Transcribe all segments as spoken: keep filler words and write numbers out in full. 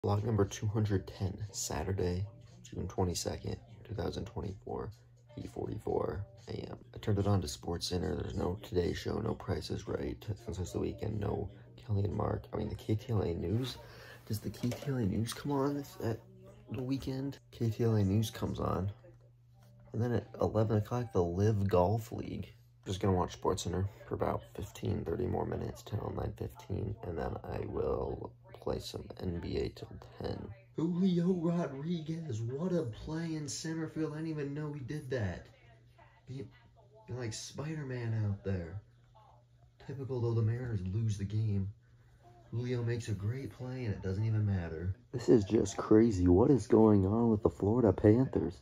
Vlog number two hundred ten, Saturday, June twenty-second, two thousand twenty-four, E forty-four A M I turned it on to Sports Center. There's no Today Show, no Price is Right. Since it's the weekend, no Kelly and Mark. I mean, the K T L A News. Does the K T L A News come on at the weekend? K T L A News comes on. And then at eleven o'clock, the Live Golf League. Just gonna watch Sports Center for about fifteen, thirty more minutes till nine fifteen, and then I will play some N B A till ten. Julio Rodriguez, what a play in center field. I didn't even know he did that. Be, be like Spider-Man out there. Typical, though the Mariners lose the game. Julio makes a great play and it doesn't even matter. This is just crazy. What is going on with the Florida Panthers?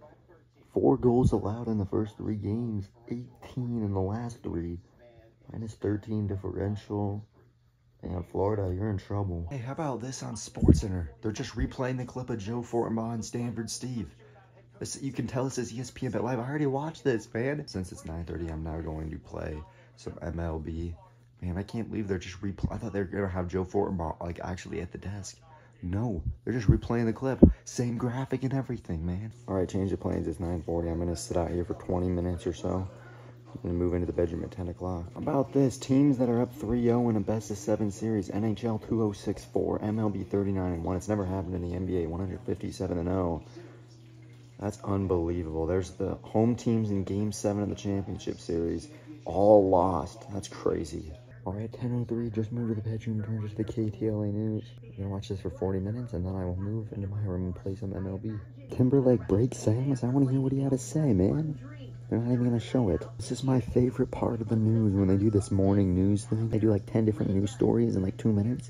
Four goals allowed in the first three games, eighteen in the last three, minus thirteen differential. And Florida, you're in trouble. Hey, how about this on SportsCenter? They're just replaying the clip of Joe Fortenbaugh and Stanford Steve. This, you can tell this is E S P N Bet Live. I already watched this, man. Since it's nine thirty, I'm now going to play some M L B. Man, I can't believe they're just replaying. I thought they were going to have Joe Fortenbaugh, like, actually at the desk. No, they're just replaying the clip. Same graphic and everything, man. All right, change of plans. It's nine forty. I'm going to sit out here for twenty minutes or so. I'm going to move into the bedroom at ten o'clock. About this, teams that are up three oh in a best of seven series. N H L two oh six four, M L B thirty-nine and one. It's never happened in the N B A, one fifty-seven and oh. That's unbelievable. There's the home teams in Game seven of the Championship Series. All lost. That's crazy. All right, ten oh three, just moved to the bedroom, turned to the K T L A News. I'm going to watch this for forty minutes, and then I will move into my room and play some M L B. Timberlake breaks Samus. I want to hear what he had to say, man. They're not even going to show it. This is my favorite part of the news, when they do this morning news thing. They do like ten different news stories in like two minutes.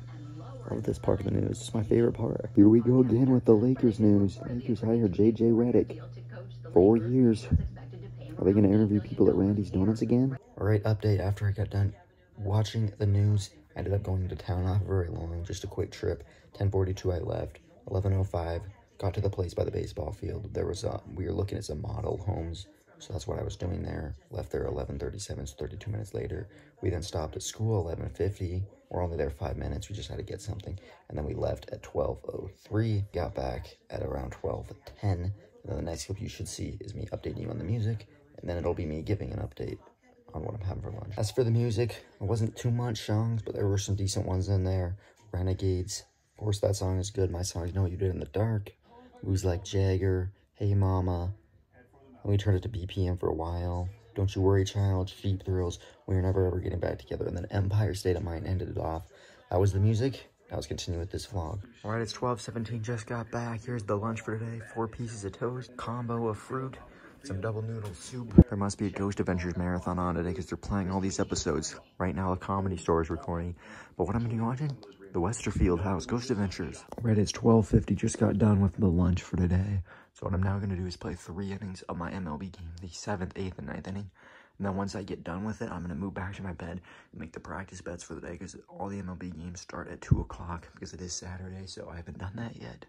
I love this part of the news. It's my favorite part. Here we go again with the Lakers news. Lakers hire J J Redick. Four years. Are they going to interview people at Randy's Donuts again? All right, update after I got done watching the news. I ended up going to town, not very long, just a quick trip. ten forty-two I left, eleven oh five, got to the place by the baseball field. There was a, we were looking at some model homes, so that's what I was doing there. Left there eleven thirty-seven, so thirty-two minutes later. We then stopped at school eleven fifty. We're only there five minutes, we just had to get something. And then we left at twelve oh three, got back at around twelve ten. And then the next clip you should see is me updating you on the music, and then it'll be me giving an update on what I'm having for lunch. As for the music, it wasn't too much songs, but there were some decent ones in there. Renegades, of course that song is good. My song, You Know What You Did in the Dark. Who's Like Jagger, Hey Mama. And we turned it to B P M for a while. Don't You Worry Child, Feet Thrills, We're Never Ever Getting Back Together. And then Empire State of Mind ended it off. That was the music. Now let's continue with this vlog. All right, it's twelve seventeen, just got back. Here's the lunch for today. Four pieces of toast, combo of fruit, some double noodle soup. There must be a Ghost Adventures marathon on today because they're playing all these episodes. Right now, the Comedy Store is recording. But what I'm going to be watching? The Westerfield House, Ghost Adventures. Right, it's twelve fifty, just got done with the lunch for today. So what I'm now going to do is play three innings of my M L B game, the seventh, eighth, and ninth inning. And then once I get done with it, I'm going to move back to my bed and make the practice bets for the day because all the M L B games start at two o'clock because it is Saturday, so I haven't done that yet.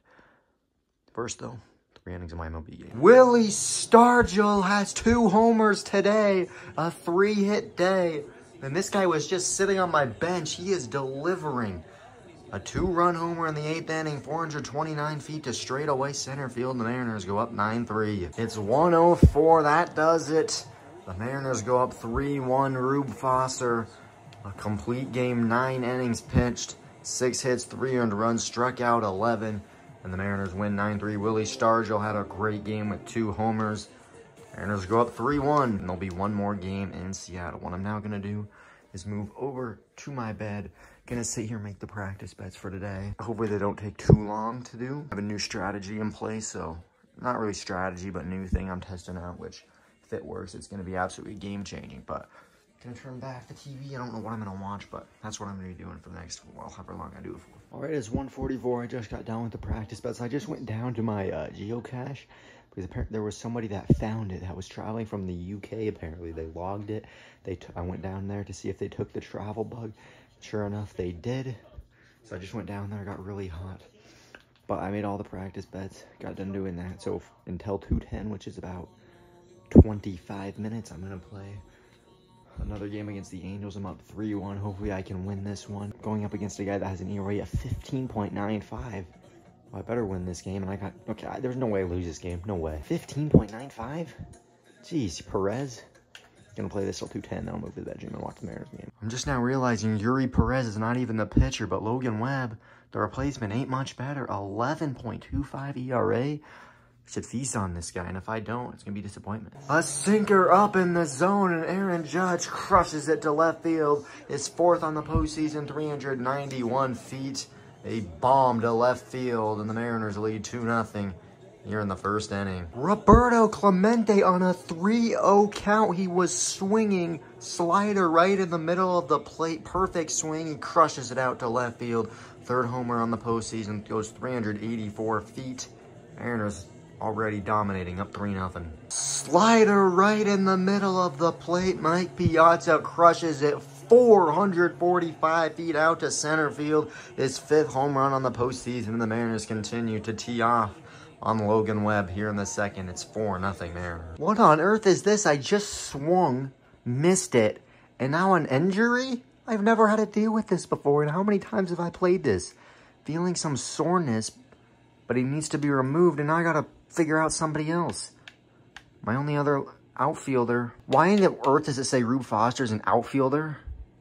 First, though, three innings of my M L B game. Willie Stargell has two homers today, a three-hit day. And this guy was just sitting on my bench. He is delivering. A two-run homer in the eighth inning, four hundred twenty-nine feet to straightaway center field. The Mariners go up nine three. It's one oh four. That does it. The Mariners go up three one. Rube Foster, a complete game, nine innings pitched, six hits, three earned runs, struck out eleven. And the Mariners win nine three. Willie Stargell had a great game with two homers. Mariners go up three one. And there'll be one more game in Seattle. What I'm now going to do is move over to my bed. Gonna sit here and make the practice bets for today. Hopefully they don't take too long to do. I have a new strategy in place, so not really strategy, but new thing I'm testing out, which if it works, it's gonna be absolutely game-changing. But gonna turn back the T V. I don't know what I'm gonna watch, but that's what I'm gonna be doing for the next, well, however long I do it for. All right, it's one forty-four. I just got done with the practice bets. I just went down to my uh, geocache because apparently there was somebody that found it that was traveling from the U K. Apparently they logged it. They t I went down there to see if they took the travel bug. Sure enough, they did. So I just went down there, got really hot. But I made all the practice bets, got done doing that. So until two ten, which is about twenty-five minutes, I'm gonna play Another game against the Angels. I'm up three one. Hopefully I can win this one. Going up against a guy that has an E R A of fifteen point nine five. Well, I better win this game. And I got... Okay, there's no way I lose this game. No way. fifteen point nine five? Jeez, Perez. Gonna play this till two ten. Then I'll move to the bedroom and watch the Mariners game. I'm just now realizing Yuri Perez is not even the pitcher, but Logan Webb, the replacement, ain't much better. eleven point two five E R A. Should feast on this guy, and if I don't, it's gonna be disappointment. A sinker up in the zone, and Aaron Judge crushes it to left field. His fourth on the postseason, three hundred ninety-one feet. A bomb to left field, and the Mariners lead two nothing here in the first inning. Roberto Clemente on a three oh count. He was swinging, slider right in the middle of the plate. Perfect swing. He crushes it out to left field. Third homer on the postseason, goes three hundred eighty-four feet. Mariners already dominating, up three nothing. Slider right in the middle of the plate. Mike Piazza crushes it four hundred forty-five feet out to center field. His fifth home run on the postseason, and the Mariners continue to tee off on Logan Webb here in the second. It's four nothing Mariners. What on earth is this? I just swung, missed it, and now an injury? I've never had to deal with this before, and how many times have I played this? Feeling some soreness, but he needs to be removed, and now I gotta figure out somebody else. My only other outfielder. Why in the earth does it say Rube Foster's an outfielder?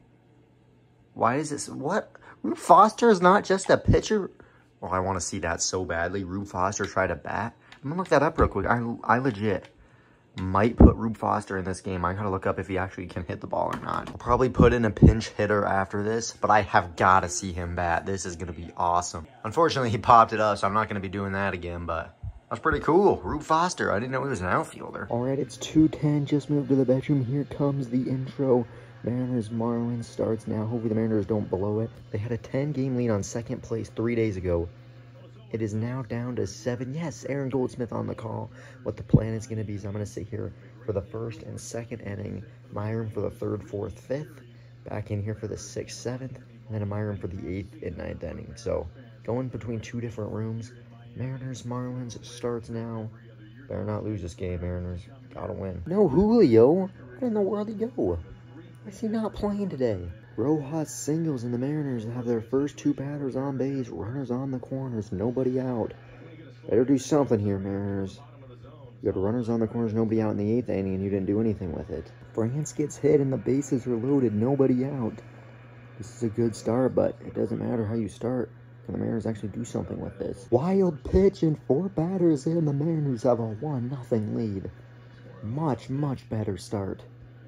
Why is this? What? Rube Foster is not just a pitcher? Well, I want to see that so badly. Rube Foster tried to bat. I'm gonna look that up real quick. I, I legit might put Rube Foster in this game. I gotta look up if he actually can hit the ball or not. I'll probably put in a pinch hitter after this, but I have got to see him bat. This is gonna be awesome. Unfortunately, he popped it up, so I'm not gonna be doing that again, but that's pretty cool. Rube Foster. I didn't know he was an outfielder. All right, it's two ten. Just moved to the bedroom. Here comes the intro. Mariners Marlins starts now. Hopefully the Mariners don't blow it. They had a ten game lead on second place three days ago. It is now down to seven. Yes, Aaron Goldsmith on the call. What the plan is going to be is I'm going to sit here for the first and second inning. My room for the third, fourth, fifth. Back in here for the sixth, seventh. And then in my room for the eighth and ninth inning. So going between two different rooms. Mariners Marlins starts now. Better not lose this game, Mariners. Gotta win. No Julio. Where in the world did he go? Why is he not playing today? Rojas singles, and the Mariners have their first two batters on base. Runners on the corners, nobody out. Better do something here, Mariners. You got runners on the corners, nobody out in the eighth inning, and you didn't do anything with it. France gets hit, and the bases are loaded, nobody out. This is a good start, but it doesn't matter how you start. Can the Mariners actually do something with this? Wild pitch, and four batters in. The Mariners have a one nothing lead. Much, much better start.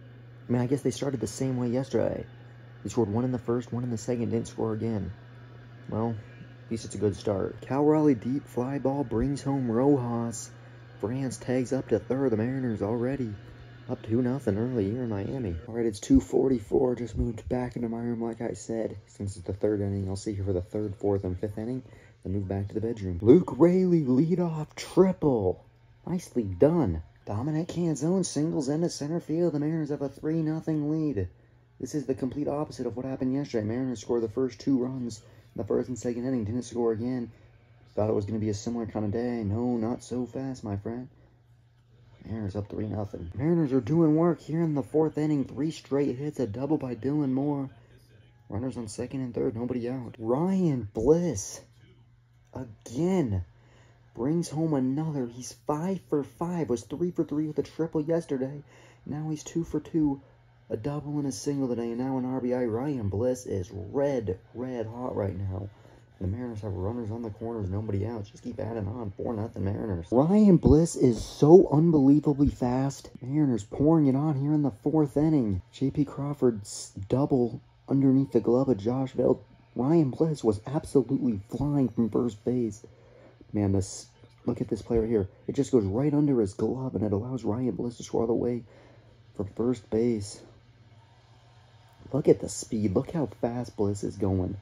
I mean, I guess they started the same way yesterday. They scored one in the first, one in the second, didn't score again. Well, at least it's a good start. Cal Raleigh deep fly ball brings home Rojas. France tags up to third. The Mariners already up two nothing early here in Miami. All right, it's two forty-four. Just moved back into my room, like I said. Since it's the third inning, I'll sit here for the third, fourth, and fifth inning. Then move back to the bedroom. Luke Raley leadoff triple. Nicely done. Dominic Canzone singles into center field. The Mariners have a three nothing lead. This is the complete opposite of what happened yesterday. Mariners scored the first two runs in the first and second inning. Didn't score again. Thought it was going to be a similar kind of day. No, not so fast, my friend. Mariners up three nothing. Mariners are doing work here in the fourth inning. Three straight hits, a double by Dylan Moore. Runners on second and third, nobody out. Ryan Bliss, again, brings home another. He's five for five. Was three for three with a triple yesterday. Now he's two for two. A double and a single today, and now an R B I. Ryan Bliss is red, red hot right now. The Mariners have runners on the corners, nobody out. Just keep adding on. four nothing Mariners. Ryan Bliss is so unbelievably fast. Mariners pouring it on here in the fourth inning. J P Crawford's double underneath the glove of Josh Bell. Ryan Bliss was absolutely flying from first base. Man, this, look at this play right here. It just goes right under his glove, and it allows Ryan Bliss to score all the way from first base. Look at the speed. Look how fast Bliss is going.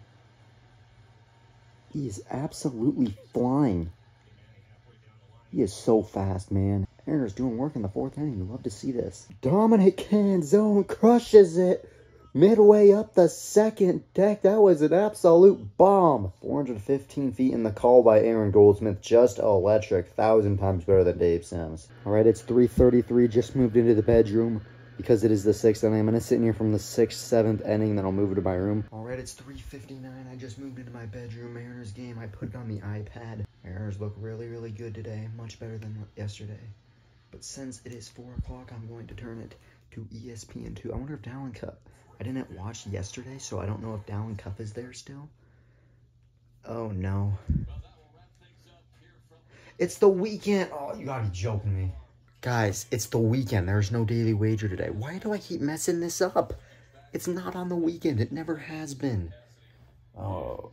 He is absolutely flying. He is so fast, man. Mariners doing work in the fourth inning. You love to see this. Dominic Canzone crushes it. Midway up the second deck. That was an absolute bomb. four hundred fifteen feet in the call by Aaron Goldsmith. Just electric. Thousand times better than Dave Sims. All right, it's three thirty-three. Just moved into the bedroom. because it is the sixth inning. I'm going to sit in here from the sixth, seventh inning, then I'll move to my room. All right, it's three fifty-nine. I just moved into my bedroom. Mariners game. I put it on the iPad. Mariners look really, really good today. Much better than yesterday. But since it is four o'clock, I'm going to turn it to E S P N two. I wonder if Dallin Cup. I didn't watch yesterday, so I don't know if Dallin Cup is there still. Oh, no. It's the weekend. Oh, you gotta be joking me. Guys, it's the weekend. There's no daily wager today. Why do I keep messing this up? It's not on the weekend. It never has been. Oh.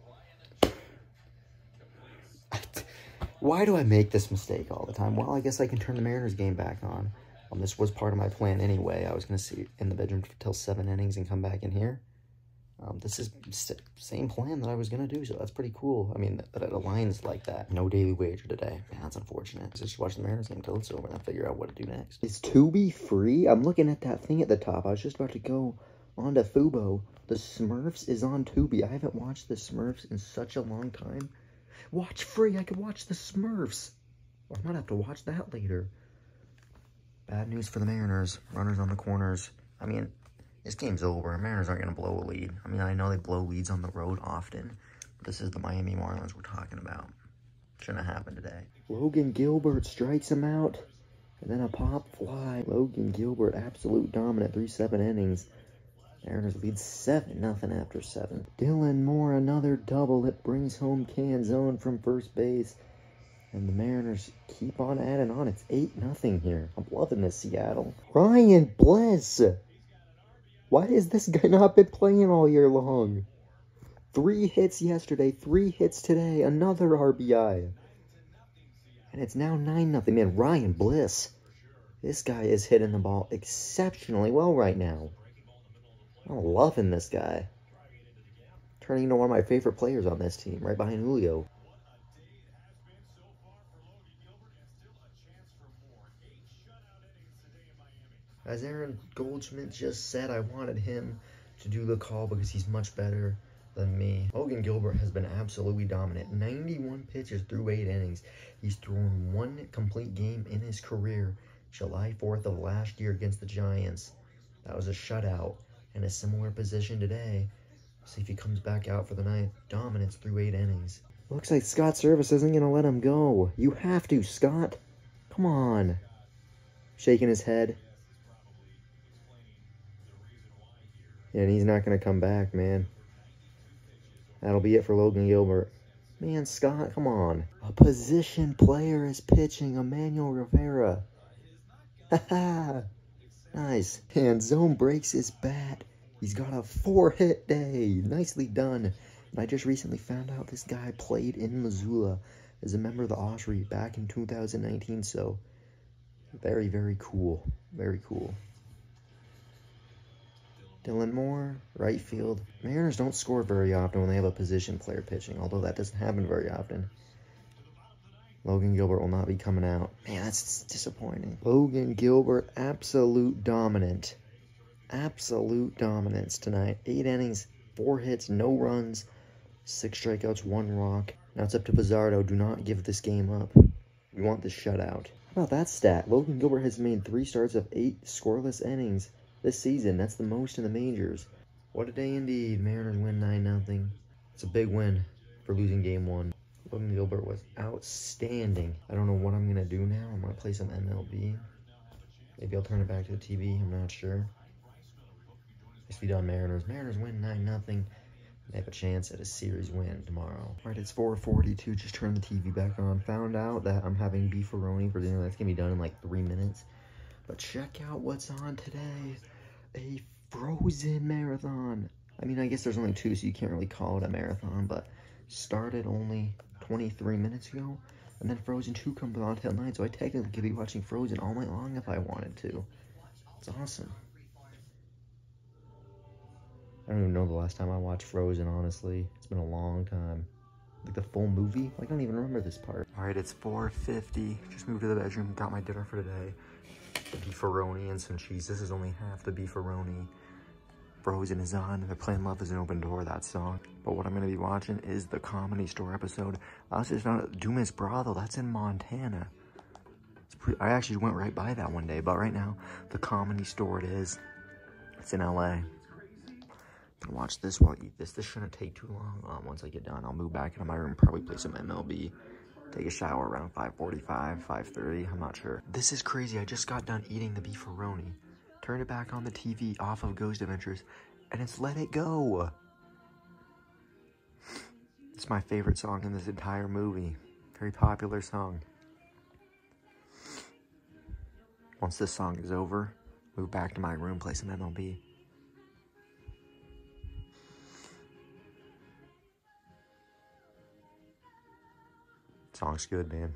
Why do I make this mistake all the time? Well, I guess I can turn the Mariners game back on. Um, this was part of my plan anyway. I was going to sit in the bedroom till seven innings and come back in here. Um, this is the same plan that I was going to do, so that's pretty cool. I mean, that, that it aligns like that. No daily wager today. Man, that's unfortunate. Just watch the Mariners game until it's over and then figure out what to do next. Is Tubi free? I'm looking at that thing at the top. I was just about to go on to Fubo. The Smurfs is on Tubi. I haven't watched the Smurfs in such a long time. Watch free. I could watch the Smurfs. Well, I might have to watch that later. Bad news for the Mariners. Runners on the corners. I mean, this game's over. Mariners aren't going to blow a lead. I mean, I know they blow leads on the road often, but this is the Miami Marlins we're talking about. Shouldn't have happened today. Logan Gilbert strikes him out, and then a pop fly. Logan Gilbert, absolute dominant, three seven innings. Mariners lead seven nothing after seven. Dylan Moore, another double. It brings home Canzone from first base. And the Mariners keep on adding on. It's eight nothing here. I'm loving this, Seattle. Ryan Bless. Why has this guy not been playing all year long? Three hits yesterday, three hits today, another R B I. And it's now nine nothing. Man, Ryan Bliss. This guy is hitting the ball exceptionally well right now. I'm loving this guy. Turning into one of my favorite players on this team, right behind Julio. As Aaron Goldschmidt just said, I wanted him to do the call because he's much better than me. Logan Gilbert has been absolutely dominant. ninety-one pitches through eight innings. He's thrown one complete game in his career, July fourth of last year against the Giants. That was a shutout. In a similar position today. See if he comes back out for the ninth. Dominance through eight innings. Looks like Scott Service isn't going to let him go. You have to, Scott. Come on. Shaking his head. And he's not going to come back, man. That'll be it for Logan Gilbert. Man, Scott, come on. A position player is pitching. Emmanuel Rivera. Ha-ha. Nice. And Zone breaks his bat. He's got a four-hit day. Nicely done. And I just recently found out this guy played in Missoula as a member of the Osprey back in two thousand nineteen. So, very, very cool. Very cool. Dylan Moore, right field. Mariners don't score very often when they have a position player pitching, although that doesn't happen very often. Logan Gilbert will not be coming out. Man, that's disappointing. Logan Gilbert, absolute dominant. Absolute dominance tonight. Eight innings, four hits, no runs, six strikeouts, one walk. Now it's up to Pizarro. Do not give this game up. We want this shutout. How about that stat? Logan Gilbert has made three starts of eight scoreless innings this season. That's the most in the majors. What a day indeed. Mariners win nine nothing. It's a big win for losing game one. Logan Gilbert was outstanding. I don't know what I'm going to do now. I'm going to play some M L B. Maybe I'll turn it back to the T V. I'm not sure. Nicely done, Mariners. Mariners win nine nothing. They have a chance at a series win tomorrow. All right, it's four forty-two. Just turned the T V back on. Found out that I'm having beefaroni for dinner. That's going to be done in like three minutes. But check out what's on today. A Frozen marathon. I mean, I guess there's only two, so you can't really call it a marathon, but started only twenty-three minutes ago, and then Frozen two comes on till night, so I technically could be watching Frozen all night long if I wanted to. It's awesome. I don't even know the last time I watched Frozen, honestly. It's been a long time. Like the full movie? I don't even remember this part. Alright, it's four fifty. Just moved to the bedroom, got my dinner for today. Beefaroni and some cheese. This is only half the beefaroni. Frozen is on. They're playing Love is an Open Door, that song. But what I'm going to be watching is the Comedy Store episode. I was just found out Dumas Brothel. That's in Montana. It's pretty, I actually went right by that one day, but right now, the Comedy Store it is. It's in L A. I'm gonna watch this while I eat this. This shouldn't take too long. Um, once I get done, I'll move back into my room, probably play some M L B, take a shower around five forty-five, five thirty, I'm not sure. This is crazy. I just got done eating the beefaroni. Turned it back on the T V off of Ghost Adventures, and it's Let It Go. It's my favorite song in this entire movie. Very popular song. Once this song is over, move back to my room, play some M L B. Song's good, man.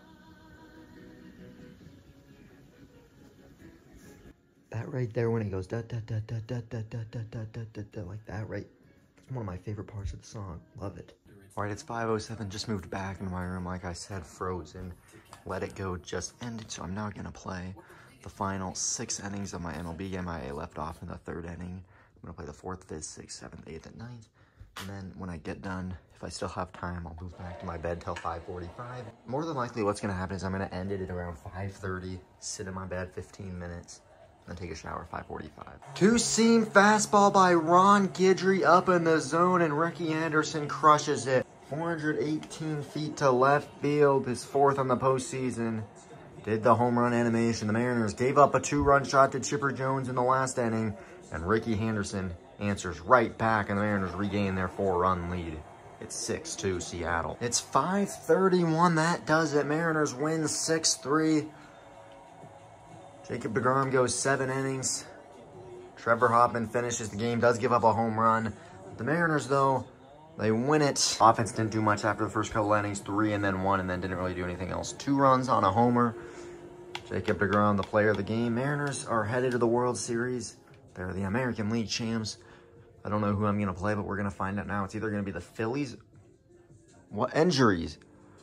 That right there when it goes da da da da da da da da da da da da like that, right? It's one of my favorite parts of the song. Love it. All right, it's five oh seven. Just moved back into my room. Like I said, Frozen. Let It Go just ended, so I'm now gonna play the final six innings of my M L B game. I left off in the third inning. I'm gonna play the fourth, fifth, sixth, seventh, eighth, and ninth. And then when I get done, if I still have time, I'll move back to my bed till five forty-five. More than likely, what's gonna happen is I'm gonna end it at around five thirty, sit in my bed fifteen minutes, then take a shower, five forty-five. Two-seam fastball by Ron Guidry up in the zone, and Ricky Anderson crushes it. four hundred eighteen feet to left field, his fourth on the postseason. Did the home run animation. The Mariners gave up a two-run shot to Chipper Jones in the last inning, and Ricky Henderson answers right back, and the Mariners regain their four-run lead. It's six two Seattle. It's five thirty-one. That does it. Mariners win six three. Jacob deGrom goes seven innings. Trevor Hoffman finishes the game, does give up a home run. The Mariners, though, they win it. Offense didn't do much after the first couple innings. Three and then one, and then didn't really do anything else. Two runs on a homer. Jacob deGrom, the player of the game. Mariners are headed to the World Series. They're the American League champs. I don't know who I'm going to play, but we're going to find out now. It's either going to be the Phillies. What injuries?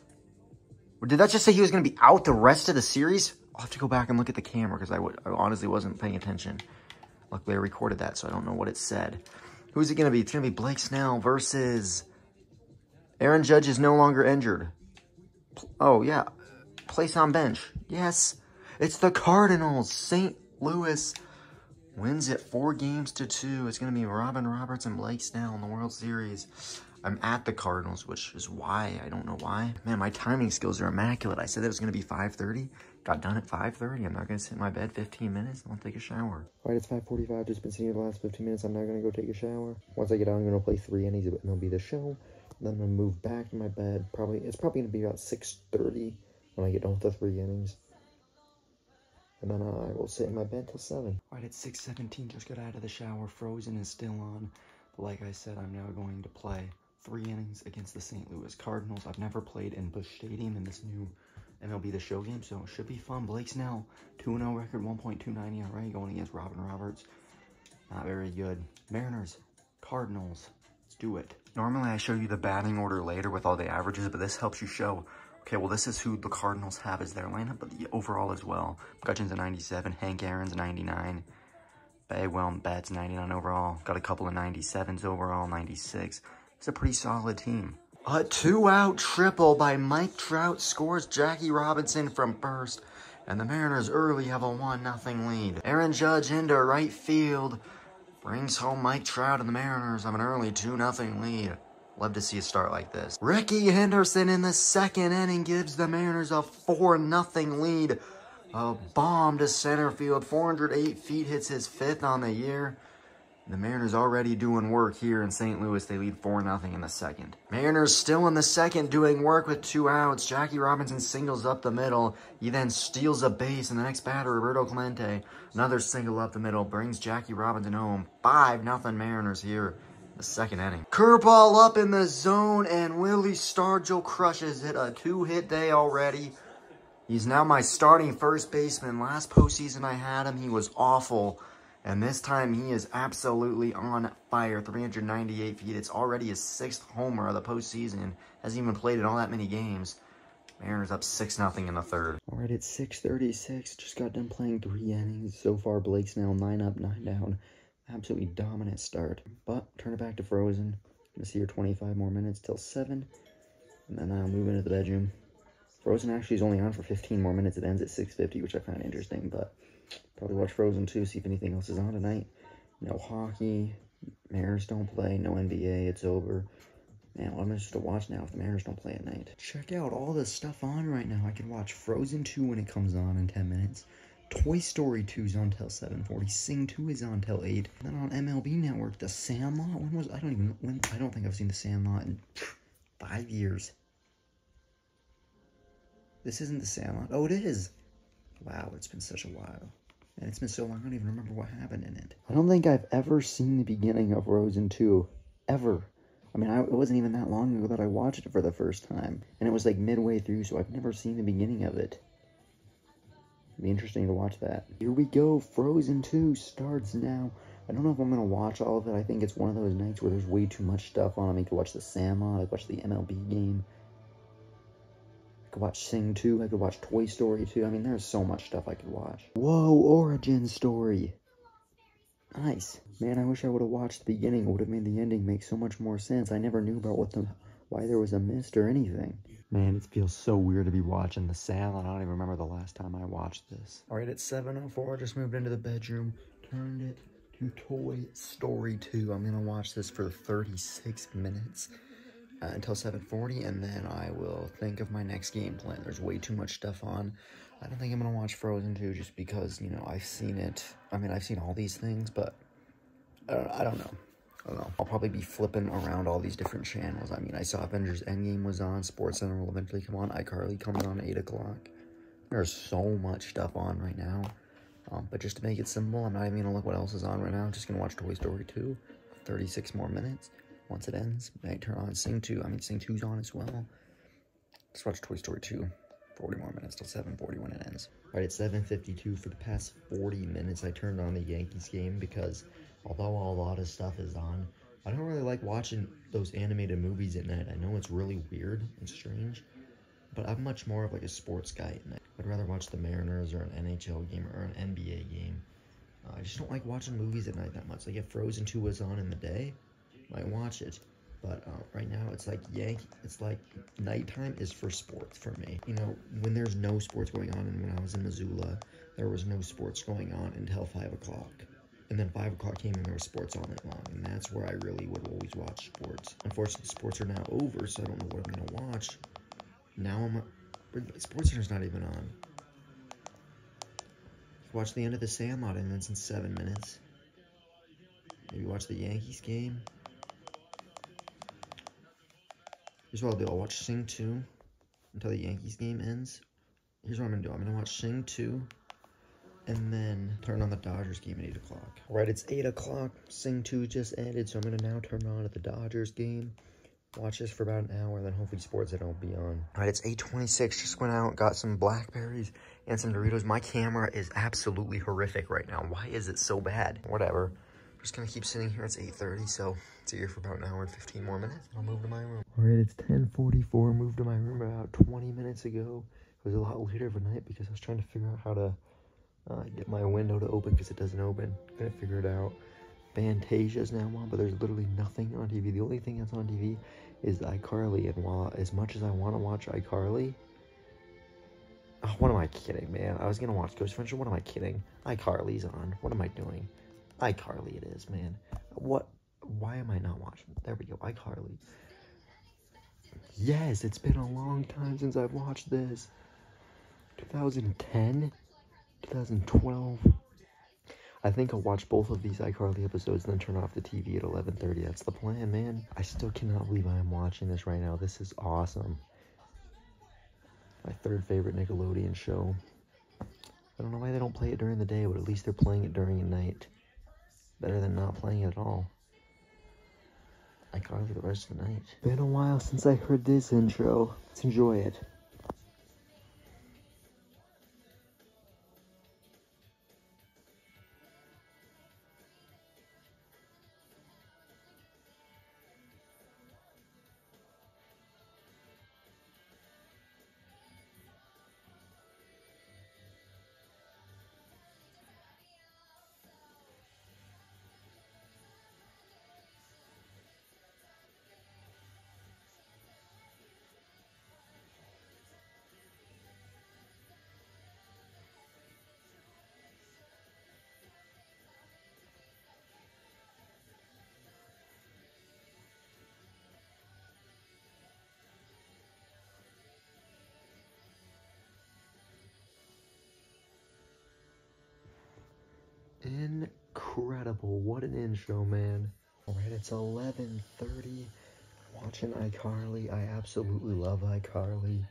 Did that just say he was going to be out the rest of the series? I'll have to go back and look at the camera because I, I honestly wasn't paying attention. Luckily, I recorded that, so I don't know what it said. Who's it going to be? It's going to be Blake Snell versus Aaron Judge is no longer injured. Oh, yeah. Place on bench. Yes. It's the Cardinals. Saint Louis wins it four games to two. It's going to be Robin Roberts and Blake Snell in the World Series. I'm at the Cardinals, which is why. I don't know why. Man, my timing skills are immaculate. I said it was going to be five thirty. Got done at five thirty. I'm not going to sit in my bed fifteen minutes. I'm going to take a shower. All right, it's five forty-five. Just been sitting here the last fifteen minutes. I'm now going to go take a shower. Once I get out, I'm going to play three innings of M L B The Show. Then I'm going to move back to my bed. Probably It's probably going to be about six thirty when I get done with the three innings. And then uh, I will sit in my bed till seven. All right, it's six seventeen. Just got out of the shower. Frozen is still on. But like I said, I'm now going to play three innings against the Saint Louis Cardinals. I've never played in Busch Stadium in this new M L B The Show game, so it should be fun. Blake Snell, two and oh record, one point two nine E R A, going against Robin Roberts. Not very good. Mariners, Cardinals, let's do it. Normally I show you the batting order later with all the averages, but this helps you show, okay, well, this is who the Cardinals have as their lineup, but the overall as well. McCutcheon's a ninety-seven, Hank Aaron's ninety-nine, Bagwell and Betts ninety-nine overall. Got a couple of ninety-sevens overall, ninety-six. It's a pretty solid team. A two-out triple by Mike Trout scores Jackie Robinson from first, and the Mariners early have a one nothing lead. Aaron Judge into right field brings home Mike Trout, and the Mariners have an early two nothing lead. Love to see a start like this. Ricky Henderson in the second inning gives the Mariners a four nothing lead. A bomb to center field, four hundred eight feet, hits his fifth on the year. The Mariners already doing work here in Saint Louis. They lead four nothing in the second. Mariners still in the second doing work with two outs. Jackie Robinson singles up the middle. He then steals a base, and the next batter, Roberto Clemente, another single up the middle, brings Jackie Robinson home. five nothing Mariners here in the second inning. Curveball up in the zone, and Willie Stargell crushes it. A two-hit day already. He's now my starting first baseman. Last postseason I had him, he was awful. And this time, he is absolutely on fire. three hundred ninety-eight feet. It's already his sixth homer of the postseason. Hasn't even played in all that many games. Mariners up six nothing in the third. All right, it's six thirty-six. Just got done playing three innings. So far, Blake Snell, nine up, nine down. Absolutely dominant start. But turn it back to Frozen. Gonna see her twenty-five more minutes till seven. And then I'll move into the bedroom. Frozen actually is only on for fifteen more minutes. It ends at six fifty, which I find interesting, but probably watch Frozen two, see if anything else is on tonight. No hockey, Mariners don't play, no N B A, it's over. Man, what am I supposed to watch now if the Mariners don't play at night? Check out all the stuff on right now. I can watch Frozen two when it comes on in ten minutes. Toy Story two is on till seven forty. Sing two is on till eight. And then on M L B Network, The Sandlot. When was I don't even when I don't think I've seen The Sandlot in five years. This isn't The Sandlot. Oh, it is. Wow, it's been such a while. And it's been so long, I don't even remember what happened in it. I don't think I've ever seen the beginning of Frozen two. Ever. I mean, I, it wasn't even that long ago that I watched it for the first time. And it was like midway through, so I've never seen the beginning of it. It'd be interesting to watch that. Here we go. Frozen two starts now. I don't know if I'm going to watch all of it. I think it's one of those nights where there's way too much stuff on. I mean, I could watch The Sandlot. I could watch the M L B game. I could watch Sing two. I could watch Toy Story two. I mean, there's so much stuff I could watch. Whoa, origin story. Nice. Man, I wish I would have watched the beginning. It would have made the ending make so much more sense. I never knew about what the, why there was a mist or anything. Man, it feels so weird to be watching The Sandlot. I don't even remember the last time I watched this. All right, it's seven oh four. I just moved into the bedroom. Turned it to Toy Story two. I'm going to watch this for thirty-six minutes. Uh, until seven forty, and then I will think of my next game plan. There's way too much stuff on. I don't think I'm going to watch Frozen two just because, you know, I've seen it. I mean, I've seen all these things, but I don't, I don't know. I don't know. I'll probably be flipping around all these different channels. I mean, I saw Avengers Endgame was on. SportsCenter will eventually come on. iCarly coming on at eight o'clock. There's so much stuff on right now. Um, but just to make it simple, I'm not even going to look what else is on right now. I'm just going to watch Toy Story two. thirty-six more minutes. Once it ends, I turn on Sing two. I mean, Sing two's on as well. Let's watch Toy Story two. forty more minutes till seven forty when it ends. All right, it's seven fifty-two. For the past forty minutes, I turned on the Yankees game because although a lot of stuff is on, I don't really like watching those animated movies at night. I know it's really weird and strange, but I'm much more of like a sports guy at night. I'd rather watch the Mariners or an N H L game or an N B A game. Uh, I just don't like watching movies at night that much. Like if Frozen two was on in the day, might watch it, but uh, right now it's like Yankee. It's like nighttime is for sports for me. You know, when there's no sports going on, and when I was in Missoula, there was no sports going on until five o'clock, and then five o'clock came and there was sports all night long, and that's where I really would always watch sports. Unfortunately, sports are now over, so I don't know what I'm gonna watch. Now I'm, Sports Center's not even on. Watch the end of The Sandlot, and it's in seven minutes. Maybe watch the Yankees game. Here's what I'll do. I'll watch Sing two until the Yankees game ends. Here's what I'm going to do. I'm going to watch Sing two and then turn on the Dodgers game at eight o'clock. All right, it's eight o'clock. Sing two just ended, so I'm going to now turn on at the Dodgers game. Watch this for about an hour, and then hopefully Sports Center will be on. All right, it's eight twenty-six. Just went out, got some blackberries and some Doritos. My camera is absolutely horrific right now. Why is it so bad? Whatever. I'm just going to keep sitting here. It's eight thirty, so it's here for about an hour and fifteen more minutes. I'll move to my room. All right, it's ten forty-four. Moved to my room about twenty minutes ago. It was a lot later of a night because I was trying to figure out how to uh, get my window to open because it doesn't open. Couldn't figure it out. Fantasia's now on, but there's literally nothing on T V. The only thing that's on T V is iCarly, and while as much as I want to watch iCarly, oh, what am I kidding, man? I was gonna watch Ghost Adventure. What am I kidding? iCarly's on. What am I doing? iCarly it is, man. What? Why am I not watching? There we go, iCarly. Yes, it's been a long time since I've watched this. twenty ten? twenty twelve? I think I'll watch both of these iCarly episodes and then turn off the T V at eleven thirty. That's the plan, man. I still cannot believe I am watching this right now. This is awesome. My third favorite Nickelodeon show. I don't know why they don't play it during the day, but at least they're playing it during the night. Better than not playing it at all. iCarly for the rest of the night. Been a while since I heard this intro. Let's enjoy it. Incredible. What an intro, man. Alright, it's eleven thirty. Watching iCarly. I absolutely love iCarly.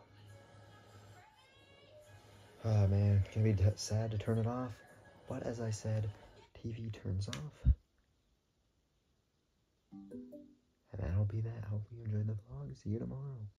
Ah, oh, man. It's gonna be sad to turn it off. But as I said, T V turns off. And that'll be that. I hope you enjoyed the vlog. See you tomorrow.